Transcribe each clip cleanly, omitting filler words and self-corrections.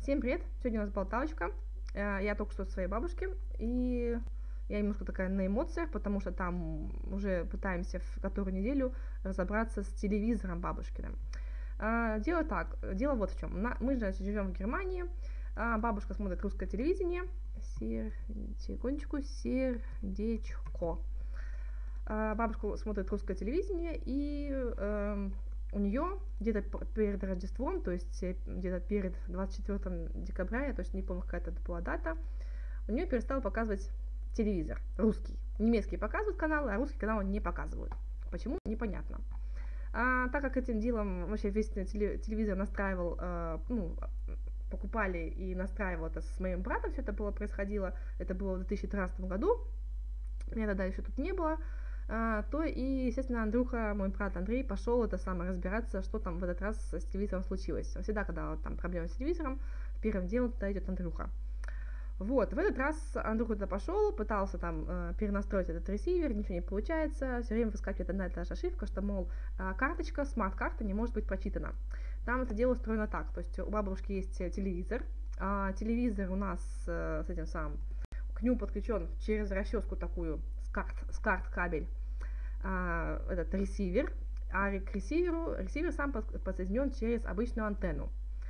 Всем привет! Сегодня у нас болталочка. Я только что со своей бабушки, и я немножко такая на эмоциях, потому что там уже пытаемся в которую неделю разобраться с телевизором бабушкиным. Дело вот в чем. Мы же живем в Германии, бабушка смотрит русское телевидение. Секундочку, сердечко. Бабушка смотрит русское телевидение, и у нее где-то перед Рождеством, то есть где-то перед 24 декабря, я точно не помню, какая это была дата, у нее перестал показывать телевизор русский. Немецкий показывают каналы, а русский канал не показывают. Почему? Непонятно. Так как этим делом вообще весь телевизор настраивал, покупали и настраивал это с моим братом, все это происходило, это было в 2013 году, меня тогда еще тут не было, то и, естественно, Андрюха, мой брат Андрей, пошел разбираться, что там в этот раз с телевизором случилось. Всегда, когда там проблемы с телевизором, первым делом туда идет Андрюха. Вот, в этот раз Андрюха туда пошел, пытался там перенастроить этот ресивер, ничего не получается, все время выскакивает одна и та же ошибка, что, мол, карточка, смарт-карта не может быть прочитана. Там это дело устроено так, то есть у бабушки есть телевизор, телевизор у нас с этим самым, к нему подключен через расческу такую, с карт кабель, этот ресивер, а к ресивер сам подсоединен через обычную антенну.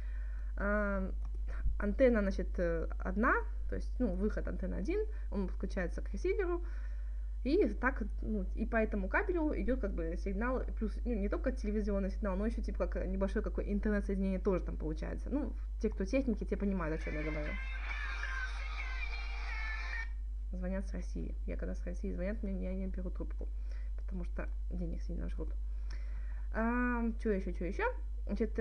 Антенна, значит, одна, то есть, выход антенны один, он подключается к ресиверу, и так, и по этому кабелю идет как бы сигнал, плюс, не только телевизионный сигнал, но еще типа как небольшое какое интернет-соединение тоже там получается. Те, кто техники, те понимают, о чем я говорю. Звонят с России. Я когда с России звонят, я не беру трубку, потому что денег сильно жрут. Что еще? Значит,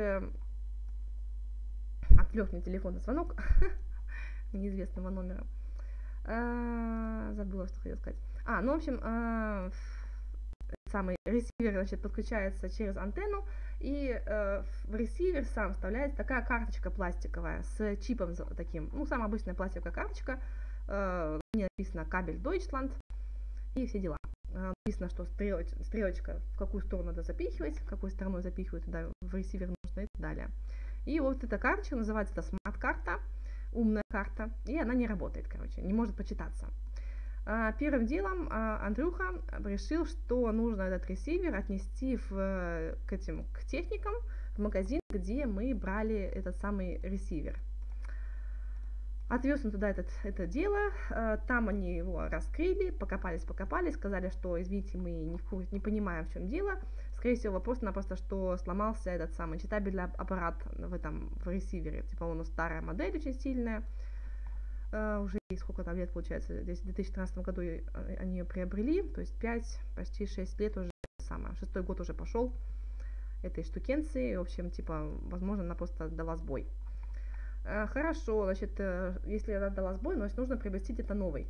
отвлек мне телефонный звонок неизвестного номера. Забыла, что хотела сказать. В общем, самый ресивер, значит, подключается через антенну, и в ресивер сам вставляется такая карточка пластиковая с чипом таким, самая обычная пластиковая карточка. Мне написано кабель Deutschland и все дела. Написано, что стрелочка, в какую сторону надо запихивать, какой стороной запихивать туда в ресивер нужно и так далее. И вот эта карточка называется смарт-карта, умная карта, и она не работает, не может почитаться. Первым делом Андрюха решил, что нужно этот ресивер отнести к техникам, в магазин, где мы брали этот самый ресивер. Отвез он туда это дело, там они его раскрыли, покопались, сказали, что, извините, мы не понимаем, в чем дело. Скорее всего, просто-напросто, что сломался этот самый читабельный аппарат в ресивере. Типа он старая модель, очень сильная. Уже сколько там лет, получается, здесь в 2013 году они ее приобрели, то есть 5, почти 6 лет уже, 6-й год уже пошел этой штукенции. В общем, возможно, она просто дала сбой. Хорошо, значит, если она дала сбой, значит, нужно приобрести где-то новый.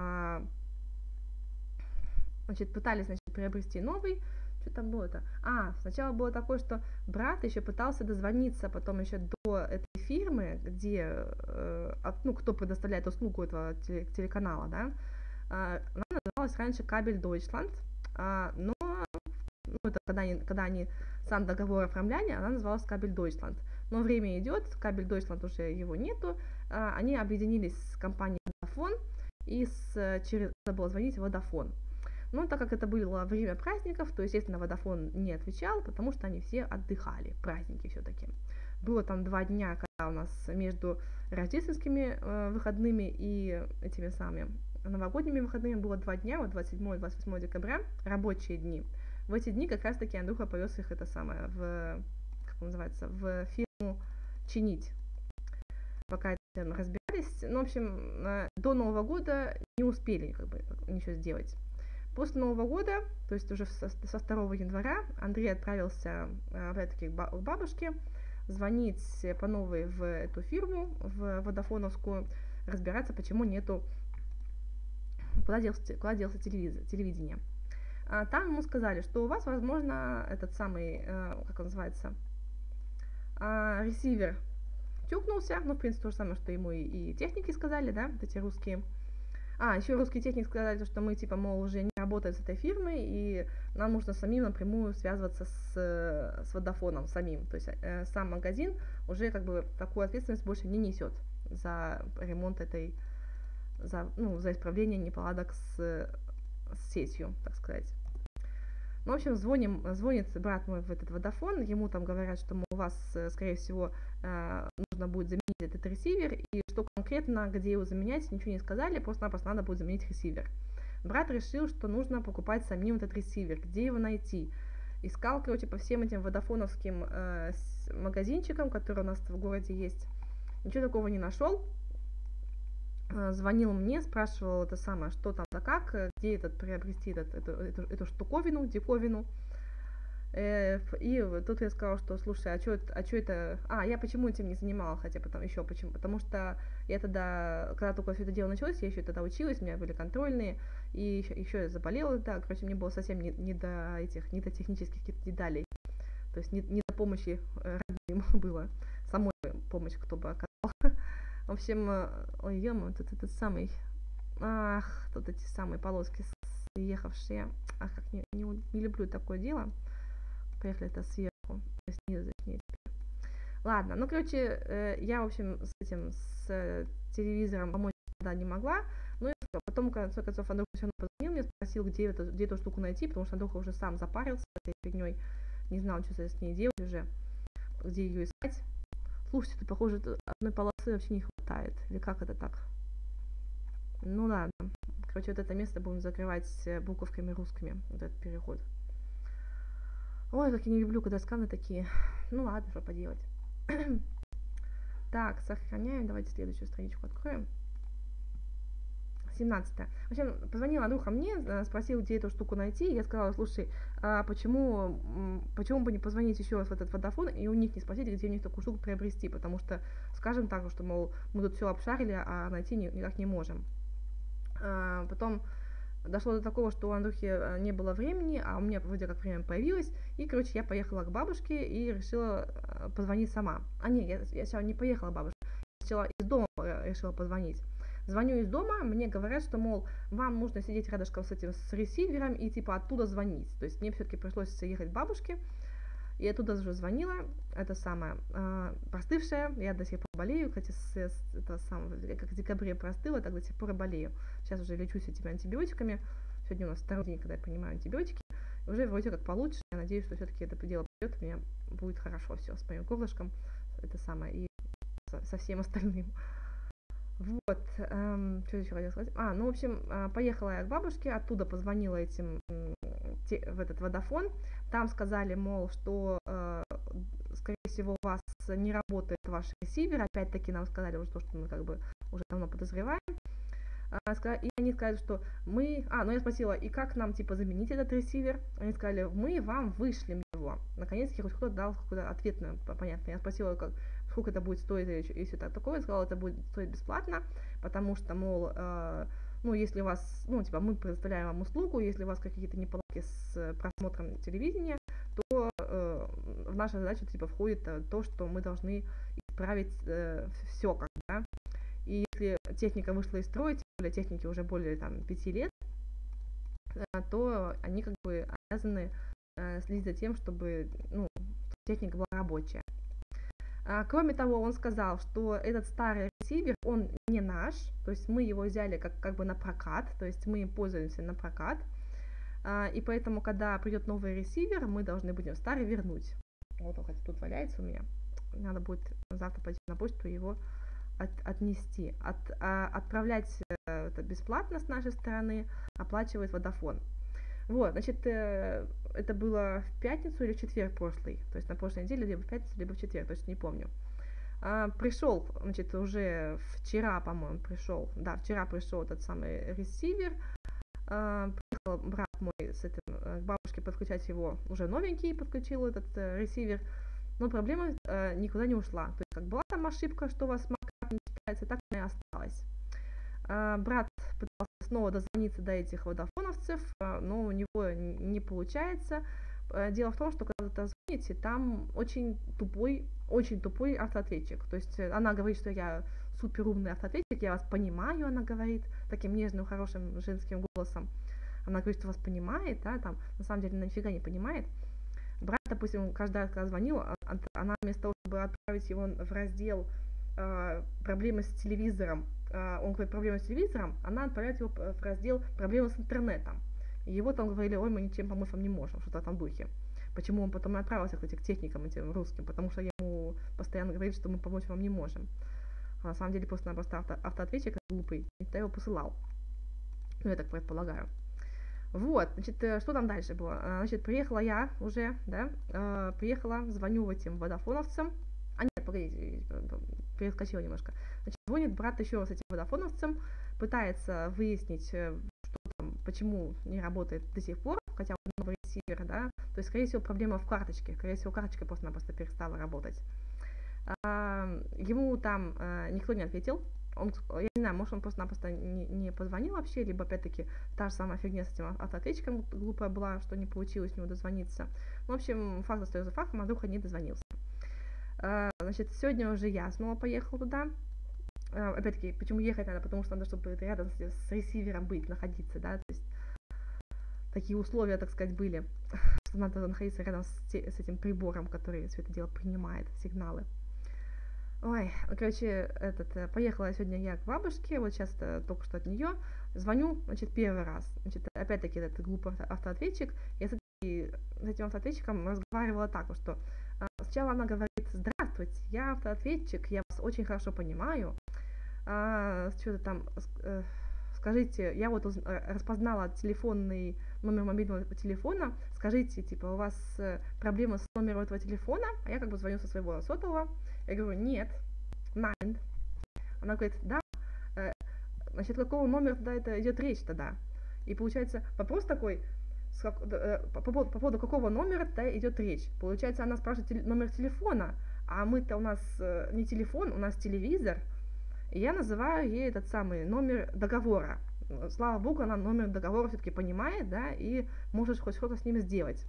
Значит, пытались, приобрести новый. Что там было-то? Сначала было такое, что брат еще пытался дозвониться потом еще до этой фирмы, где, кто предоставляет услугу этого телеканала, да. Она называлась раньше кабель Deutschland, но это когда они сам договор оформляли, она называлась кабель Deutschland. Но время идет, кабель Deutschland уже его нету, они объединились с компанией Vodafone, и надо было звонить в Vodafone. Но так как это было время праздников, то, естественно, Vodafone не отвечал, потому что они все отдыхали, праздники все-таки. Было там 2 дня, когда у нас между рождественскими выходными и этими самыми новогодними выходными было 2 дня, вот 27 и 28 декабря, рабочие дни. В эти дни как раз-таки Андрюха повез их в фирму чинить. Пока это разбирались. В общем, до Нового года не успели ничего сделать. После Нового года, то есть уже со 2 января, Андрей отправился опять-таки к бабушке звонить по новой в эту фирму, в водофоновскую, разбираться, почему нету, куда делся телевидение. Там ему сказали, что у вас, возможно, этот самый, ресивер тюкнулся, в принципе, то же самое, что ему и техники сказали, да, вот эти русские. Еще русские техники сказали, что мы, мол, уже не работаем работает с этой фирмой, и нам нужно самим напрямую связываться с Водафоном самим. То есть сам магазин уже как бы такую ответственность больше не несет за ремонт за исправление неполадок с сетью, так сказать. Ну, в общем, звонит брат мой в этот Водафон, ему там говорят, что, мол, у вас, скорее всего, нужно будет заменить этот ресивер, и что конкретно, где его заменять, ничего не сказали, просто-напросто надо будет заменить ресивер. Брат решил, что нужно покупать самим этот ресивер, где его найти. Искал, короче, по всем этим водафоновским магазинчикам, которые у нас в городе есть. Ничего такого не нашел. Звонил мне, спрашивал это самое, что там да как, где приобрести эту штуковину, диковину. И тут я сказала, что слушай, а что это? Я почему этим не занималась, хотя потом еще почему? Потому что я тогда, когда только все это дело началось, я еще тогда училась, у меня были контрольные, и еще я заболела, да, короче, мне было совсем не до технических каких-то деталей. То есть не до помощи родным было, самой помощь кто бы оказал. В общем, ой, ё-моё, тут этот самый, тут эти самые полоски съехавшие, как не люблю такое дело. Поехали это сверху, снизу, точнее. Ладно, ну, короче, я, в общем, с телевизором помочь тогда не могла, ну и потом, в конце концов, Андрюха все равно позвонил мне, спросил, где эту штуку найти, потому что Андрюха уже сам запарился этой фигней, не знал, что с ней делать уже, где ее искать. Слушайте, тут, похоже, одной полосы вообще не хватает, или как это так? Ну ладно, короче, вот это место будем закрывать буковками русскими, вот этот переход. Ой, как я не люблю, когда сканы такие. Ну ладно, что поделать. Так, сохраняем. Давайте следующую страничку откроем. 17. В общем, позвонила Андрюха мне, спросил, где эту штуку найти. Я сказала, слушай, почему бы не позвонить еще раз в этот Водафон и у них не спросить, где у них такую штуку приобрести, потому что скажем так, что, мол, мы тут все обшарили, а найти никак не можем. Потом дошло до такого, что у Андрюхи не было времени, а у меня вроде как время появилось, и, короче, я поехала к бабушке и решила позвонить сама. Нет, я сначала не поехала к бабушке, я сначала из дома решила позвонить. Звоню из дома, мне говорят, что, мол, вам нужно сидеть рядышком с ресивером и, типа, оттуда звонить. То есть мне все-таки пришлось ехать к бабушке, и оттуда уже звонила, это самое, простывшая, я до сих пор болею, кстати, как в декабре простыла, так до сих пор и болею. Сейчас уже лечусь этими антибиотиками, сегодня у нас второй день, когда я принимаю антибиотики, уже вроде как получше, я надеюсь, что все-таки это дело придет, у меня будет хорошо все с моим горлышком, это самое, и со всем остальным. Вот, что еще хотела сказать? Ну, в общем, поехала я к бабушке, оттуда позвонила в этот Водафон, там сказали, мол, что, скорее всего, у вас не работает ваш ресивер, опять-таки нам сказали уже то, что мы как бы уже давно подозреваем, и они сказали, что я спросила, и как нам, типа, заменить этот ресивер, они сказали, мы вам вышлем его, наконец-таки хоть кто-то дал какой-то ответ, понятно, я спросила, сколько это будет стоить, и все такое, я сказала, это будет стоить бесплатно, потому что, мол, если у вас, мы предоставляем вам услугу, если у вас какие-то неполадки с просмотром телевидения, то в нашу задачу, входит то, что мы должны исправить все, да. И если техника вышла из строя, тем более технике уже более 5 лет, то они как бы обязаны следить за тем, чтобы техника была рабочая. Кроме того, он сказал, что этот старый ресивер, он не наш, то есть мы его взяли как бы на прокат, то есть мы им пользуемся на прокат, и поэтому, когда придет новый ресивер, мы должны будем старый вернуть. Вот он, хотя тут валяется у меня, надо будет завтра пойти на почту его отнести. Отправлять это бесплатно с нашей стороны, оплачивает Водафон. Вот, значит, это было в пятницу или в четверг прошлый, то есть на прошлой неделе, либо в пятницу, либо в четверг, то есть не помню. Пришел, значит, уже вчера, по-моему, вчера пришел этот самый ресивер, приехал брат мой к бабушке подключать его, уже новенький подключил этот ресивер, но проблема никуда не ушла, то есть как была там ошибка, что у вас смарт-карта не читается, так она и осталась. Брат пытался снова дозвониться до этих водафоновцев, но у него не получается. Дело в том, что когда вы звоните, там очень тупой автоответчик. То есть она говорит, что я супер умный автоответчик, я вас понимаю, она говорит таким нежным, хорошим женским голосом. она говорит, что вас понимает, да, там, на самом деле, она нифига не понимает. Брат, допустим, каждый раз, когда звонил, она вместо того, чтобы отправить его в раздел проблемы с телевизором, он говорит, проблемы с телевизором, она отправляет его в раздел проблемы с интернетом. И его там говорили, ой, мы ничем помочь вам не можем, что-то в этом духе. Почему он потом и отправился к этим техникам, этим русским, потому что ему постоянно говорит, что мы помочь вам не можем. А на самом деле просто-напросто автоответчик глупый, никто его посылал. Ну, я так предполагаю. Вот, значит, что там дальше было? Значит, приехала я уже, да, приехала, звоню этим водофоновцам. А нет, погодите, перескочила немножко. Значит, звонит брат еще раз этим водофоновцам, пытается выяснить, что там, почему не работает до сих пор, хотя он новый ресивер, да. То есть, скорее всего, проблема в карточке. Скорее всего, карточка просто-напросто перестала работать. Ему там никто не ответил. Я не знаю, может, он просто-напросто не позвонил вообще, либо, опять-таки, та же самая фигня с этим автоответчиком глупая была, что не получилось у него дозвониться. Ну, в общем, факт остается фактом, а Андрюха не дозвонился. Значит, сегодня уже я снова поехала туда. Опять-таки, почему ехать надо? Потому что надо, чтобы рядом с ресивером быть, находиться, да, то есть такие условия, так сказать, были, что надо находиться рядом с этим прибором, который все это дело принимает, сигналы. Ой, короче, поехала сегодня я к бабушке, вот сейчас только что от нее звоню, значит, первый раз. Значит, опять-таки, этот глупый автоответчик. Я с этим автоответчиком разговаривала так, что сначала она говорит: здравствуйте, я автоответчик, я вас очень хорошо понимаю. Что-то там, скажите, я вот распознала телефонный номер мобильного телефона, скажите, типа, у вас проблема с номером этого телефона? А я как бы звоню со своего сотового. Я говорю, нет, nein. Она говорит, да. Значит, какого номера тогда это идет речь тогда? И получается, вопрос такой, по поводу какого номера тогда идет речь. Получается, она спрашивает номер телефона, а мы-то у нас не телефон, у нас телевизор. И я называю ей этот самый номер договора. Слава богу, она номер договора все-таки понимает, да, и может хоть что-то с ним сделать.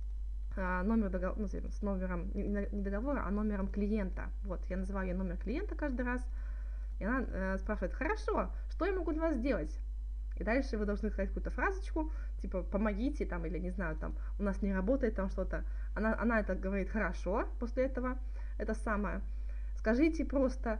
Номер договора, ну, с номером не договора, а номером клиента. Вот, я называю ей номер клиента каждый раз. И она спрашивает, хорошо, что я могу для вас сделать? И дальше вы должны сказать какую-то фразочку, типа, помогите, там, или, не знаю, там, у нас не работает там что-то. Она это говорит хорошо после этого, это самое. Скажите просто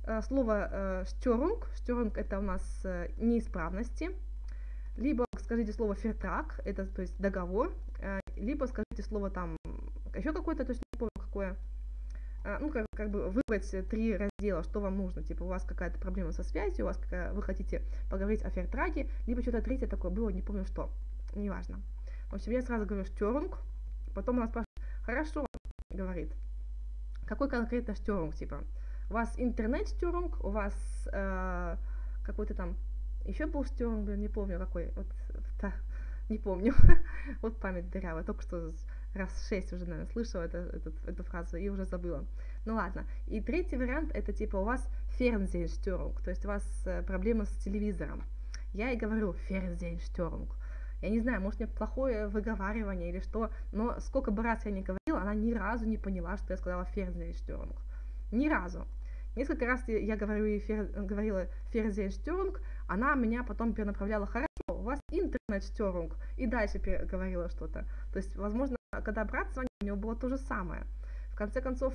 слово «стёрунг». «Стёрунг» — это у нас неисправности. Либо скажите слово «фертраг», это, то есть, договор. Либо скажите слово там еще какое-то, то есть не помню какое. Ну, как бы выбрать 3 раздела, что вам нужно. Типа у вас какая-то проблема со связью, у вас вы хотите поговорить о фертраге, либо что-то третье такое было, не помню что. Неважно. В общем, я сразу говорю «стёрунг», потом она спрашивает, хорошо, говорит, какой конкретно «стёрунг», типа, у вас интернет-стёрунг, у вас какой-то там еще был «стёрунг», не помню какой, вот, не помню, вот память дырявая, только что раз 6 уже, наверное, слышала эту фразу и уже забыла. Ну ладно. И третий вариант, это типа у вас Fernsehstörung, то есть у вас проблема с телевизором. Я и говорю Fernsehstörung. Я не знаю, может, у меня плохое выговаривание или что, но сколько бы раз я не говорила, она ни разу не поняла, что я сказала Fernsehstörung. Ни разу. Несколько раз я говорила Fernsehstörung, она меня потом перенаправляла, хорошо, у вас интернет-стёрунг, и дальше говорила что-то. То есть, возможно, когда брат звонил, у него было то же самое. В конце концов,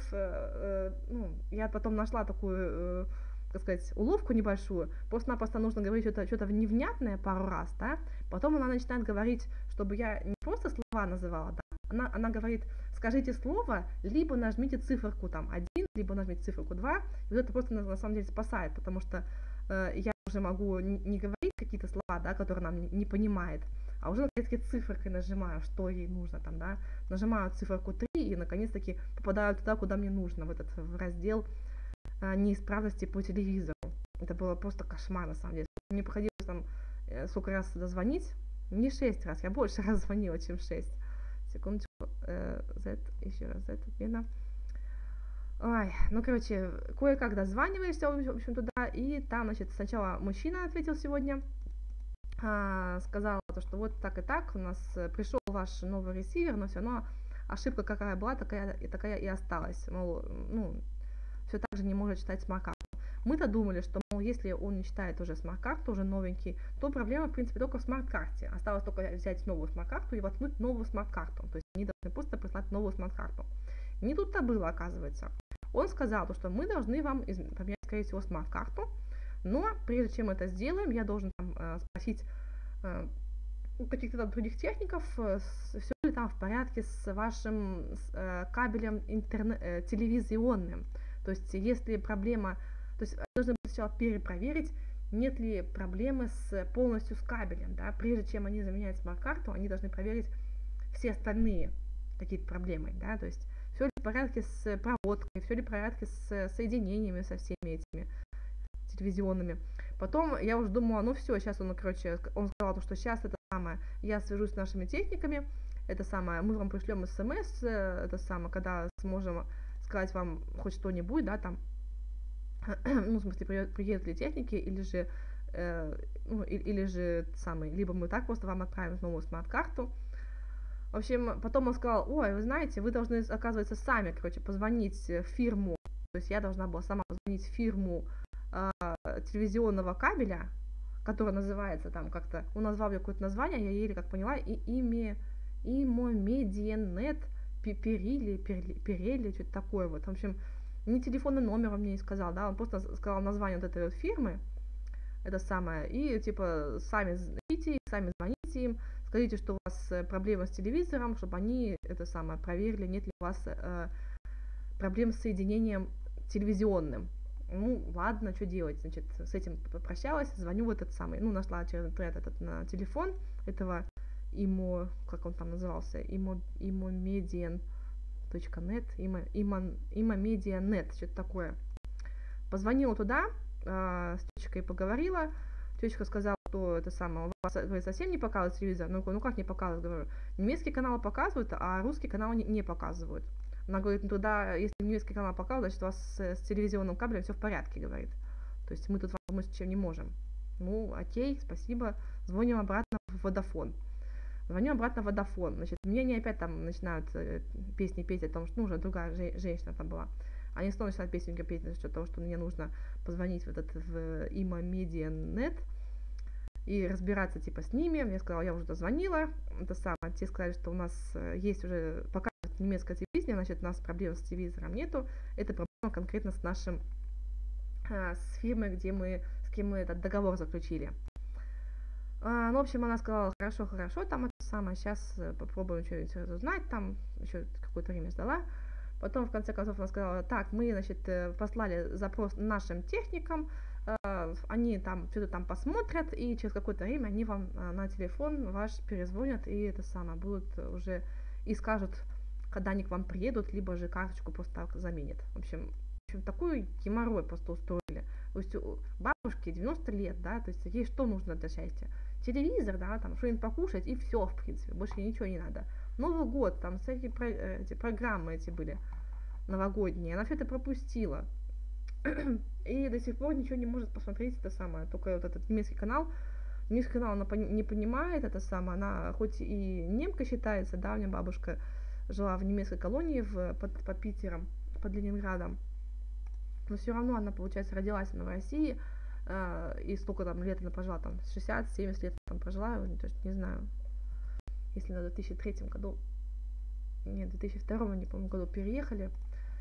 я потом нашла такую, так сказать, уловку небольшую, просто-напросто нужно говорить что-то невнятное пару раз, да, потом она начинает говорить, чтобы я не просто слова называла, да, она говорит, скажите слово, либо нажмите циферку там 1, либо нажмите циферку 2, и вот это просто на самом деле спасает, потому что я уже могу не говорить какие-то слова, да, которые она не понимает, а уже наконец-таки циферкой нажимаю, что ей нужно там, да, нажимаю циферку 3 и наконец-таки попадаю туда, куда мне нужно, в раздел неисправности по телевизору. Это было просто кошмар, на самом деле. Мне приходилось там сколько раз дозвонить, не 6 раз, я больше раз звонила, чем 6. Секундочку, Z, еще раз Z, отмена. Ой, ну, короче, кое-как дозваниваешься, в общем, туда, и там, значит, сначала мужчина ответил сегодня, сказал, что вот так и так, у нас пришел ваш новый ресивер, но все равно ошибка какая была, такая и осталась, мол, ну, все так же не может читать смарт-карту. Мы-то думали, что, мол, мол, если он не читает уже смарт-карту, уже новенький, то проблема, в принципе, только в смарт-карте. Осталось только взять новую смарт-карту и воткнуть новую смарт-карту. То есть они должны просто прислать новую смарт-карту. Не тут-то было, оказывается. Он сказал, что мы должны вам поменять, скорее всего, смарт-карту, но прежде чем это сделаем, я должен спросить у каких-то там других техников, все ли там в порядке с вашим кабелем телевизионным. То есть, если проблема, то есть должны сначала перепроверить, нет ли проблемы полностью с кабелем, да, прежде чем они заменяют смарт-карту, они должны проверить все остальные какие-то проблемы, да, то есть все ли в порядке с проводкой, все ли в порядке с соединениями со всеми этими телевизионными. Потом я уже думала, ну все, сейчас он сказал, что сейчас это самое, я свяжусь с нашими техниками, это самое, мы вам пришлем смс, это самое, когда сможем сказать вам хоть что-нибудь, да, там, ну, в смысле, приедут ли техники, или же, либо мы так просто вам отправим новую смарт-карту. В общем, потом он сказал, ой, вы знаете, вы должны, оказывается, сами, позвонить в фирму, то есть я должна была сама позвонить в фирму телевизионного кабеля, который называется там как-то, он назвал какое-то название, я еле как поняла, Имомедианет, Перели, что-то такое вот. В общем, ни телефонный номер он мне не сказал, да, он просто сказал название вот этой вот фирмы, это самое, и типа сами ищите, сами звоните им, скажите, что у вас проблемы с телевизором, чтобы они это самое проверили, нет ли у вас проблем с соединением телевизионным. Ну, ладно, что делать, значит, с этим попрощалась, звоню в этот самый, ну, нашла через интернет этот на телефон этого как он там назывался, Imomedian.net, Imomedianet, что-то такое. Позвонила туда, с тетечкой поговорила, тетечка сказала, что это самое, у вас совсем не показывает телевизор, ну как не показывает, говорю, немецкие каналы показывают, а русские каналы не показывают. Она говорит, ну тогда, если немецкий канал показывает, значит, у вас с телевизионным кабелем все в порядке, говорит. То есть мы тут вам помочь чем не можем. Ну, окей, спасибо, звоним обратно в Vodafone. Звоню обратно в Vodafone. Значит, мне они опять там начинают песни петь о том, что уже другая женщина там была. Они снова начинают песенки петь насчет того, что мне нужно позвонить в Imomedianet и разбираться типа с ними. Я сказала, я уже дозвонила. Это самое. Те сказали, что у нас есть уже показывает немецкое телевидение, значит, у нас проблем с телевизором нету. Это проблема конкретно с нашим с фирмой, с кем мы этот договор заключили. Ну, в общем, она сказала, хорошо, там это самое, сейчас попробуем что-нибудь узнать, там еще какое-то время ждала. Потом, в конце концов, она сказала, так, мы, значит, послали запрос нашим техникам, они там что-то там посмотрят, и через какое-то время они вам на телефон ваш перезвонят, и это самое, будут уже и скажут, когда они к вам приедут, либо же карточку просто так заменят. В общем, такой геморрой просто устроили. То есть у бабушки 90 лет, да, то есть ей что нужно для счастья? Телевизор, да, там что-нибудь покушать, и все, в принципе, больше ничего не надо. Новый год, там всякие эти программы эти были новогодние, она все это пропустила. И до сих пор ничего не может посмотреть, это самое, только вот этот немецкий канал она не понимает, это самое, она хоть и немка считается, да, у меня бабушка жила в немецкой колонии под Питером, под Ленинградом, но все равно она, получается, родилась в России, и сколько там лет она прожила, там 60-70 лет там прожила, не знаю, если на 2003 году, нет, в 2002, не помню, году переехали,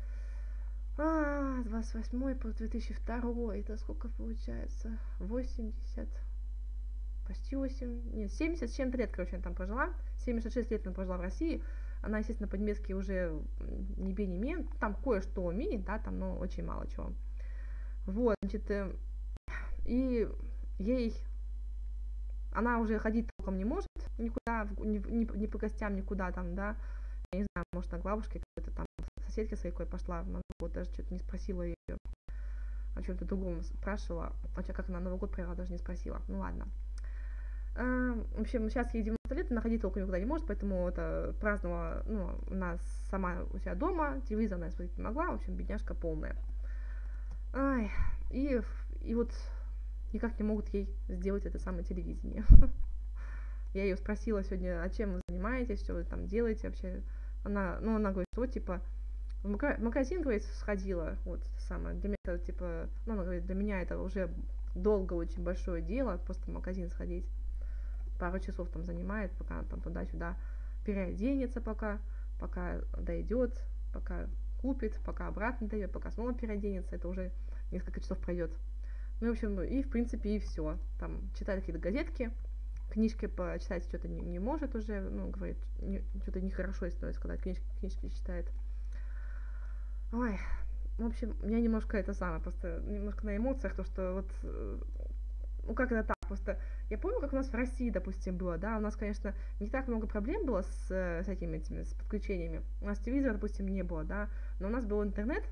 с 28 по 2002, это сколько получается, 80, почти 8, нет, 70 с чем-то лет, короче, она там прожила, 76 лет она прожила в России. Она, естественно, по-немецки уже не бе, не ме, там кое-что умеет, да, там, но очень мало чего. Вот, значит, и она уже ходить толком не может никуда, ни по гостям, никуда там, да, я не знаю, может, на бабушке какой-то там соседке своей пошла, на Новый год, даже что-то не спросила ее, о чем-то другом спрашивала, как она Новый год провела, даже не спросила, ну ладно. В общем, сейчас ей 90 лет, она ходить толком никуда не может, поэтому это праздновала, ну, она сама у себя дома, телевизор она смотреть не могла, в общем, бедняжка полная. И вот никак не могут ей сделать это самое телевидение. Я ее спросила сегодня, а чем вы занимаетесь, что вы там делаете вообще. Она говорит, что типа, В магазин, говорит, сходила, вот, самое, для меня это, типа, ну, она говорит, для меня это уже долго очень большое дело, просто в магазин сходить. Пару часов там занимает, пока она там туда-сюда переоденется пока дойдет, пока купит, пока обратно дойдет, пока снова переоденется, это уже несколько часов пройдет. Ну, в общем, и, в принципе, и все. Там читает какие-то газетки, книжки почитать что-то не может уже, ну, говорит, что-то нехорошо становится, когда книжки читает. Ой, в общем, я немножко это самое, просто немножко на эмоциях, то, что вот, ну, как это так, просто я помню, как у нас в России, допустим, было, да, у нас, конечно, не так много проблем было с этими, с подключениями, у нас телевизора, допустим, не было, да, но у нас был интернет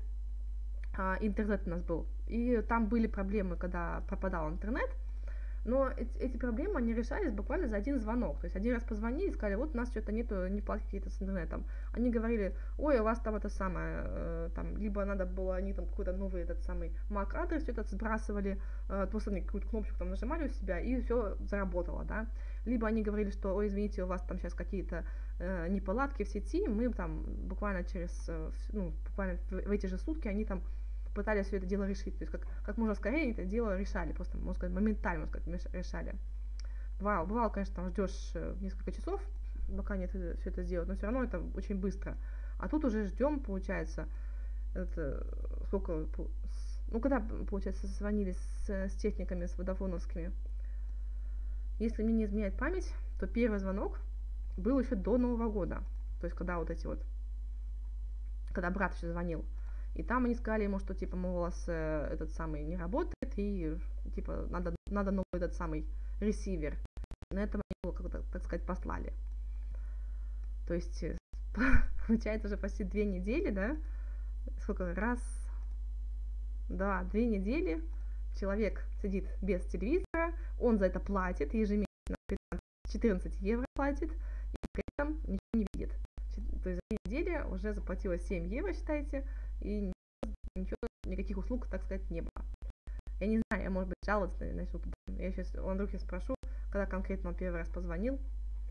у нас был, и там были проблемы, когда пропадал интернет, но эти проблемы, они решались буквально за один звонок. То есть один раз позвонили и сказали, вот у нас что-то нету, не платят какие-то с интернетом. Они говорили, ой, у вас там это самое, там, либо надо было, они там какой-то новый этот самый MAC адрес что-то сбрасывали, просто они какую-то кнопочку там нажимали у себя, и все заработало, да. Либо они говорили, что, ой, извините, у вас там сейчас какие-то неполадки в сети, мы там буквально буквально в эти же сутки они там пытались все это дело решить. То есть как можно скорее это дело решали, просто, можно сказать, моментально, можно сказать, решали. Бывало, конечно, там ждешь несколько часов, пока они все это сделают, но все равно это очень быстро. А тут уже ждем, получается, это сколько, ну, когда, получается, созвонились с техниками, с водофоновскими. Если мне не изменяет память, то первый звонок был еще до Нового года. То есть, когда вот эти вот, когда брат еще звонил. И там они сказали ему, что, типа, мол, у вас этот самый не работает, и, типа, надо новый этот самый ресивер. На этом они его, как-то, так сказать, послали. То есть, получается, уже почти 2 недели, да? Сколько? Раз, два, 2 недели человек сидит без телевизора, он за это платит, ежемесячно 14 евро платит, и при этом ничего не видит. То есть за 2 недели уже заплатила 7 евро, считайте, и никаких услуг, так сказать, не было. Я не знаю, я, может быть, жаловаться начну туда. Я сейчас у Андрюхи спрошу, когда конкретно он первый раз позвонил.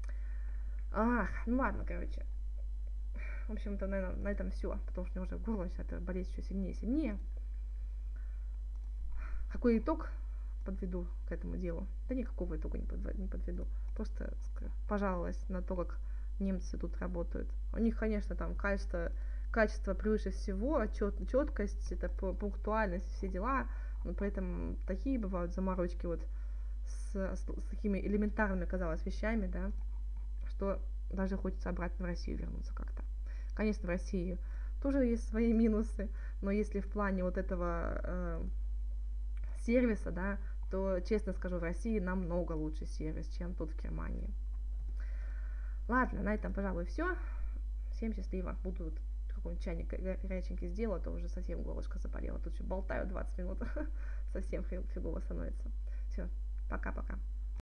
Ну ладно, короче. В общем-то, наверное, на этом все, потому что у меня уже горло начинает болеть еще сильнее и сильнее. Какой итог подведу к этому делу? Да никакого итога не подведу. Просто пожаловалась на то, как немцы тут работают. У них, конечно, там качество превыше всего, четкость, это пунктуальность, все дела, но при этом такие бывают заморочки вот с такими элементарными, казалось, вещами, да, что даже хочется обратно в Россию вернуться как-то. Конечно, в России тоже есть свои минусы, но если в плане вот этого сервиса, да, то, честно скажу, в России намного лучше сервис, чем тут в Германии. Ладно, на этом, пожалуй, все. Всем счастливо. Буду какой-нибудь чайник горяченький сделаю, а то уже совсем горлышко заболело. Тут еще болтаю 20 минут. Совсем фигово становится. Все, пока-пока.